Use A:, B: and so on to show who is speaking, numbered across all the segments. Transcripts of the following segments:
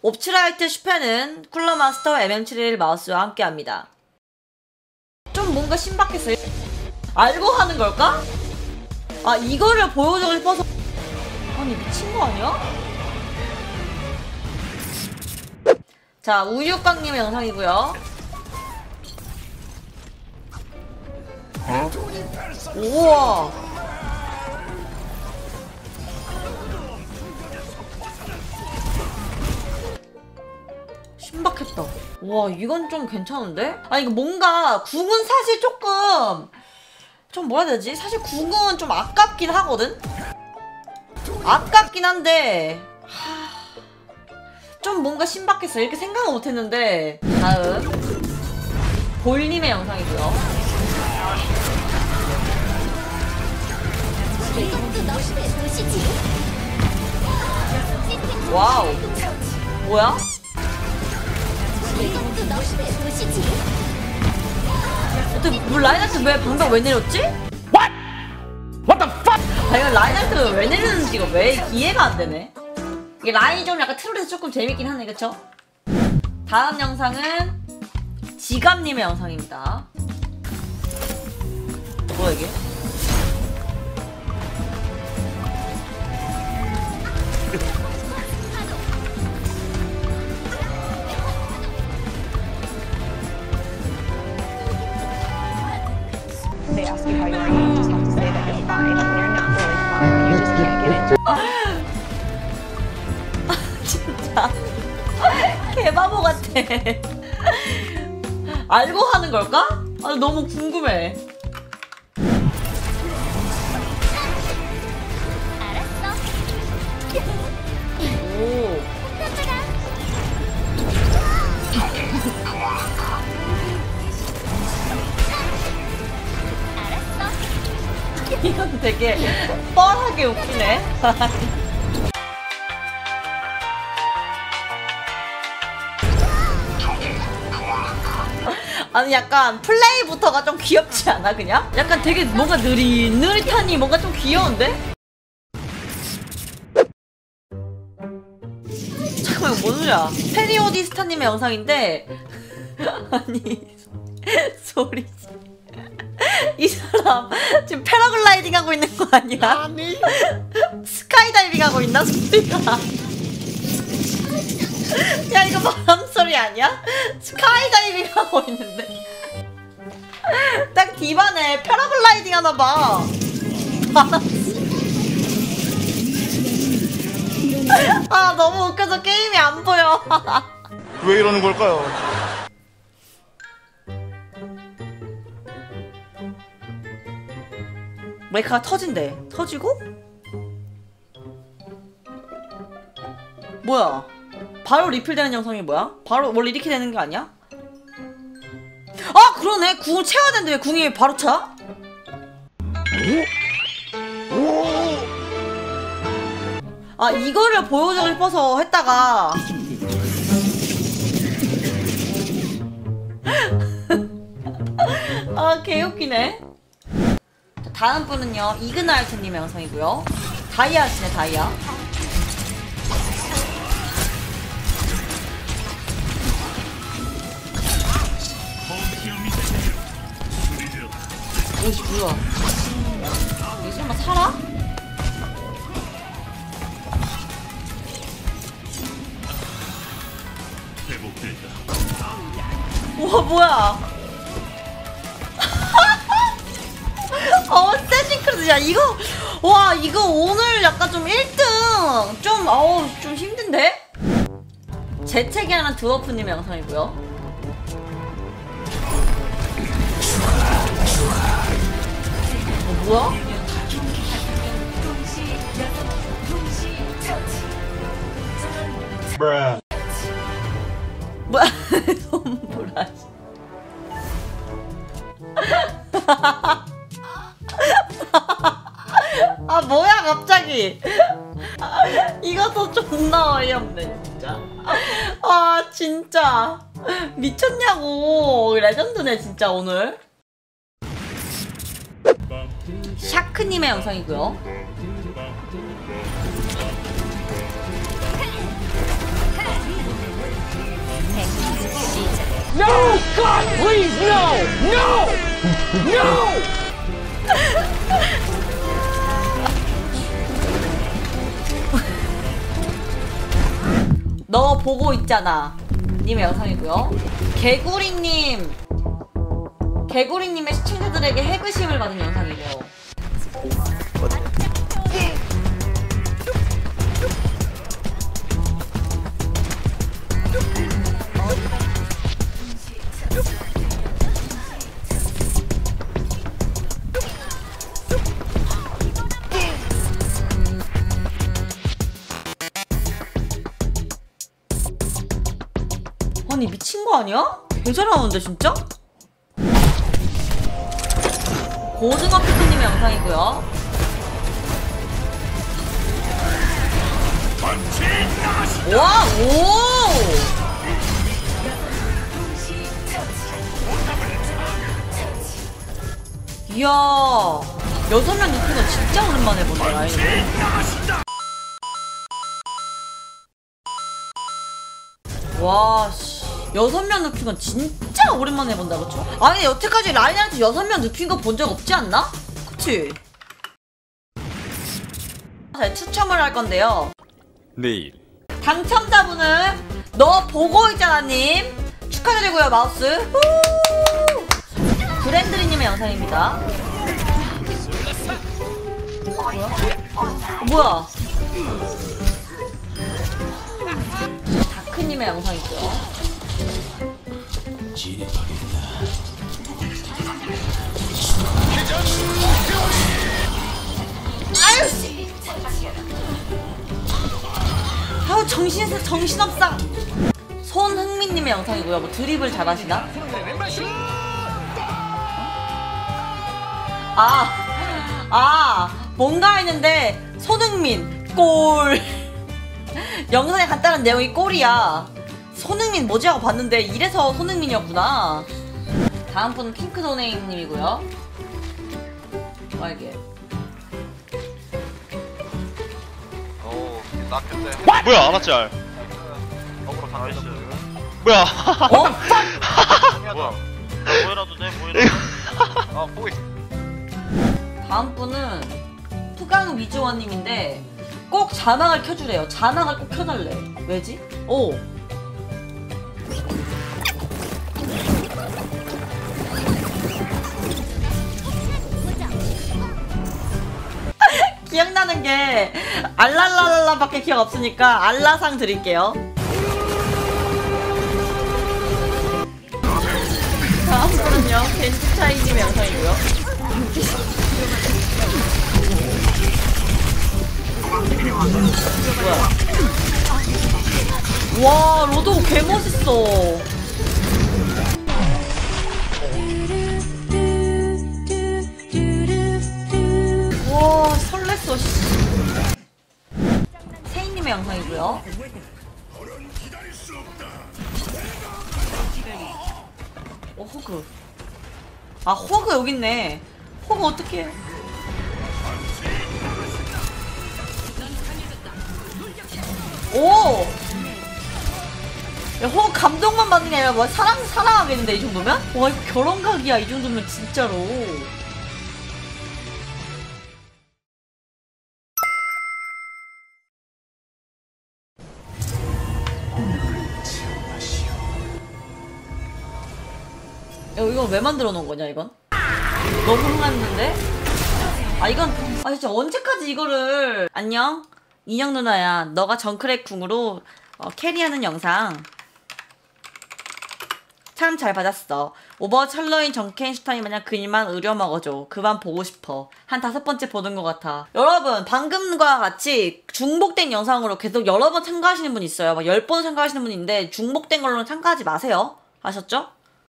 A: 옵츠라이트 슈페는 쿨러마스터 MM71 마우스와 함께합니다. 좀 뭔가 신박했어요. 알고 하는 걸까? 아, 이거를 보여주고 싶어서. 아니, 미친 거 아니야? 자, 우유깡님의 영상이고요. 우와. 신박했다. 와, 이건 좀 괜찮은데? 아니, 이거 뭔가 궁은 사실 좀 뭐라 해야 되지? 사실 궁은 좀 아깝긴 하거든? 아깝긴 한데 좀 뭔가 신박했어. 이렇게 생각은 못했는데. 다음 볼님의 영상이고요. 와우. 뭐야? 어떻게 라인하트 왜 방금 왜 내렸지?
B: What? What the fuck?
A: 아, 이거 라인하트가 왜 내리는지 이거 왜 이해가 안 되네. 이게 라인이 좀 약간 트롤해서 조금 재밌긴 하네, 그쵸? 다음 영상은 지갑님의 영상입니다. 뭐야 이게?
C: They ask you how you are, you just have to say that you're fine when you're not really fine. You just can't get it.
A: 진짜 개바보 같아. 알고 하는 걸까? 아, 너무 궁금해. 오. 이건 되게 뻔하게 웃기네. 아니, 약간 플레이부터가 좀 귀엽지 않아, 그냥? 약간 되게 뭔가 느릿하니 뭔가 좀 귀여운데? 잠깐만, 이거 뭔 소리야? 페리오디스타님의 영상인데 아니, 소리. 이 사람 지금 패러글라이딩 하고 있는 거 아니야? 아니. 스카이다이빙 하고 있나, 소리가? 야, 이거 바람소리 아니야? 스카이다이빙 하고 있는데. 딱 디바네. 패러글라이딩 하나봐. 아, 너무 웃겨서 게임이 안 보여.
B: 왜 이러는 걸까요?
A: 메이크가 터진대. 터지고? 뭐야? 바로 리필되는 영상이 뭐야? 바로 원래 이렇게 되는 게 아니야? 아, 그러네. 궁을 채워야 되는데 왜 궁이 바로 차? 아, 이거를 보여주고 싶어서 했다가 아, 개웃기네. 다음 분은요, 이그나이트님의 영상이고요. 다이아 하시네, 다이아. 오씨, 뭐야. 이 설마 살아? 우와, 뭐야. 세징크루즈. 야, 이거, 와, 이거 오늘 약간 좀 1등. 좀 힘든데? 재채기하는 드워프님의 영상이고요. 뭐야? 뭐야? 손브라시. 아, 뭐야 갑자기. 이것도 존나 어이없네 진짜. 아, 진짜 미쳤냐고. 레전드네 진짜. 오늘 샤크님의 영상이고요.
B: God, please, no! No! No!
A: 너 보고 있잖아 님의 영상이고요. 개구리님의 시청자들에게 해그심을 받은 영상이래요. 아니 미친 거 아니야? 개 잘하는데 진짜? 고등어 피크님의 영상이고요. 와, 오! 이야, 6명 눕힌 거 진짜 오랜만에 보네, 라인을. 와, 씨. 6명 눕힌 건 진짜 오랜만에 본다, 그쵸? 아니, 여태까지 라인한테 6명 눕힌 거 본 적 없지 않나? 그치? 자, 추첨을 할 건데요.
B: 내일
A: 당첨자분은 너 보고 있잖아님 축하드리고요. 마우스 후! 브랜드리님의 영상입니다. 뭐야? 다크님의 영상이고요. 아유 씨. 아우 정신없상. 손흥민님의 영상이고요. 뭐 드립을 잘하시나? 뭔가 했는데 손흥민 골. 영상에 간단한 내용이 골이야. 손흥민 뭐지 하고 봤는데 이래서 손흥민이었구나. 다음 분은 핑크도네임님이고요. 빨개.
D: 뭐야 아마짤 뭐야
A: 어?
D: 뭐야 뭐해라도 돼 뭐해라도 아 보이
A: 다음 분은 푸강 위즈원님인데 꼭 자막을 켜주래요. 자막을 꼭 켜달래. 왜지? 오. 기억나는 게 알랄랄랄라밖에 기억 없으니까 알라상 드릴게요. 다음 분은요 겐지차이님의 영상이고요. 뭐야? 와 로드 개 멋있어. 와 설렜어. 세인님의 영상이고요. 호그. 아 호그 여기 있네. 호그 어떡해? 오. 야, 호그 감동만 받는 게 아니라 뭐 사랑하겠는데 이 정도면? 와 이거 결혼각이야 이 정도면 진짜로. 야 이건 왜 만들어 놓은 거냐 이건? 너무 흥났는데? 이건 진짜 언제까지 이거를. 안녕 인형 누나야. 너가 정크랙 궁으로 캐리하는 영상 참 잘 받았어. 오버워치 할로윈 정켄슈타인 마냥 그일만 의려먹어줘. 그만 보고 싶어. 한 5번째 보는 것 같아. 여러분 방금과 같이 중복된 영상으로 계속 여러 번 참가하시는 분 있어요. 막 10번 참가하시는 분 있는데 중복된 걸로는 참가하지 마세요. 아셨죠?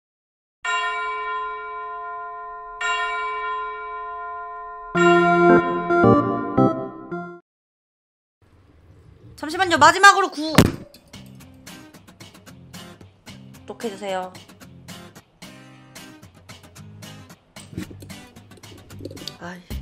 A: 잠시만요. 마지막으로 구독해주세요. 아이.